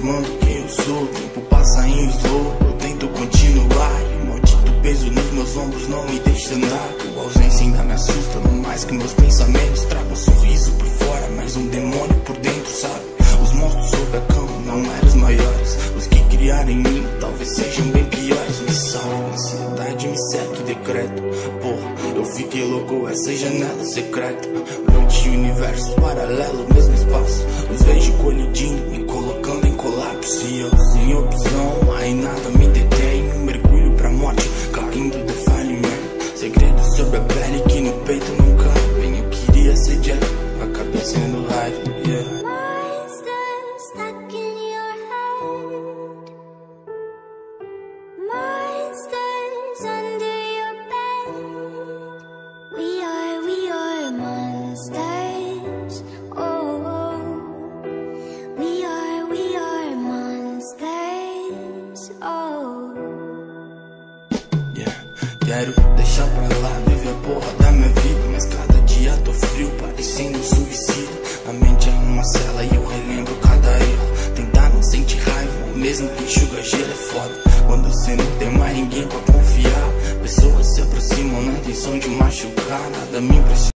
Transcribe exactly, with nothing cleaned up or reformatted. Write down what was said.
transformando quem eu sou. O tempo passa em slow, eu tento continuar, e o maldito peso nos meus ombros não me deixa andar. Tua ausência ainda me assusta, não mais que meus pensamentos. Trago um sorriso por fora, mas um demônio por dentro, sabe? Os monstros sob a cama não eram os maiores. Os que criaram em mim talvez sejam bem piores. Me salva, a ansiedade me segue, decreto. Porra, eu fiquei louco, essa janela secreta. Noite, universo paralelo, mesmo espaço. Os vejo colidindo, me colocando em colapso. E eu sem opção, aí nada me detém. Um mergulho pra morte, caindo do falimento. Segredo sobre a pele que no peito não cabe. Eu queria ser Jack, acabei sendo rádio, yeah. Quero deixar pra lá, viver a porra da minha vida, mas cada dia tô frio, parecendo um suicida. A mente é uma cela e eu relembro cada erro. Tentar não sentir raiva, mesmo que enxuga gelo é foda. Quando você não tem mais ninguém pra confiar, pessoas se aproximam na intenção de machucar. Nada me impressiona.